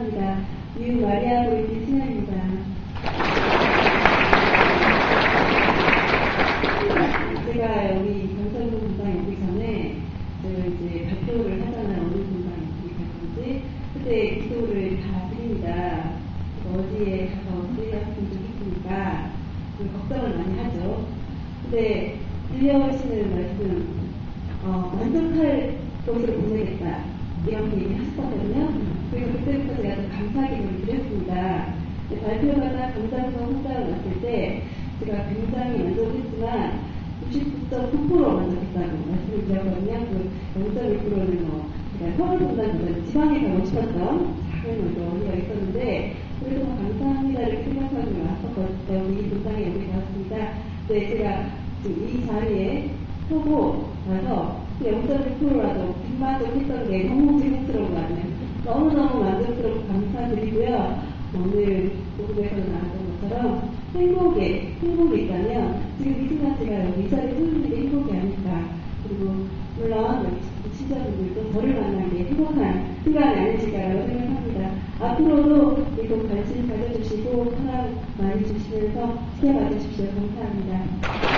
감사합니다. 유 마리아 보이티 신현입니다. 제가 여기 경상도 분당 오기 전에 제가 이제 발표를 하잖아요. 어느 분당에 갈 건지. 그때 기도를 다 드립니다. 어디에 가서 드려야 했으면 좋겠으니까 걱정을 많이 하죠. 근데 들려오시는 말씀, 만족할 것으로 보내겠다. 이렇게 얘기하셨거든요. 그리고 그때부터 제가 좀 감사 기도를 드렸습니다. 발표가 강장성 성장을 났을 때 제가 굉장히 만족했지만 99.9% 만족했다고 말씀을 드렸거든요. 그 0.1%는 제가 서울분당보다 지방에 가고 싶었던 작은 언니가 있었는데 그래도 감사합니다 이렇게 생각하고 왔었거든요. 이 분당에 여기 나왔습니다. 네, 제가 이 자리에 서고 나서 0.1%라도 빗만족했던 게 너무 즐겁더라고요. 너무너무 만족스럽고 감사드리고요. 오늘 녹음에서 나왔던 것처럼 행복이 있다면 지금 이 순간 제가 여기 이 자리에 서는 게 행복이 아닐까. 그리고 물론 시청자분들도 저를 만난 게 행복한 순간이 아니실까라고 생각합니다. 앞으로도 이곳 관심 가져주시고 사랑 많이 주시면서 지켜봐 주십시오. 감사합니다.